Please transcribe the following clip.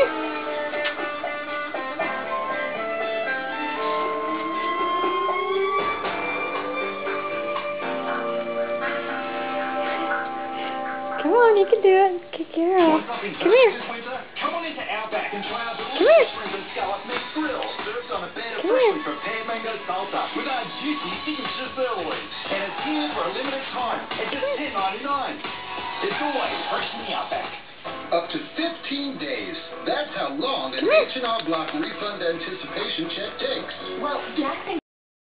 Come on, you can do it. Good girl. Come here. Come on into Outback and try out the Come here. shrimp and scallop mixed grill, served on a bed of Come here. freshly prepared mango salsa with our juicy signature sirloin. And it's here for a limited time at just $10.99. It's always fresh in the Outback. Up to 15 days. That's how long an H&R Block refund anticipation check takes. Well, Jack thinks